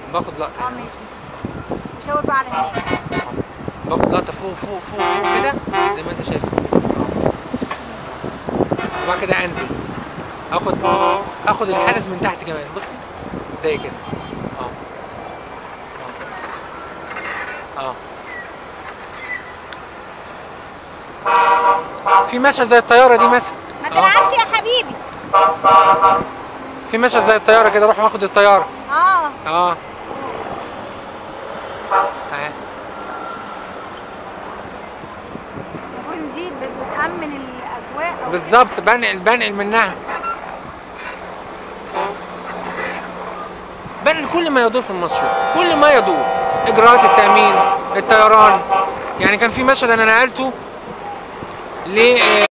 باخد لقطه هنا. ماشي. وشاور بقى على هناك. باخد لقطه فوق فوق فوق فوق كده زي ما انت شايف. وبعد كده انزل اخد الحدث من تحت كمان. بصي زي كده. اه اه في مشهد زي الطياره دي مثلا. ما تلعبش يا حبيبي. في مشهد زي الطياره كده، اروح واخد الطياره. اه اهي. المفروض ان دي بتأمن الاجواء او بالظبط، بنقل منها، بنقل كل ما يدور في المشروع، كل ما يدور، اجراءات التأمين، الطيران. يعني كان في مشهد انا نقلته ل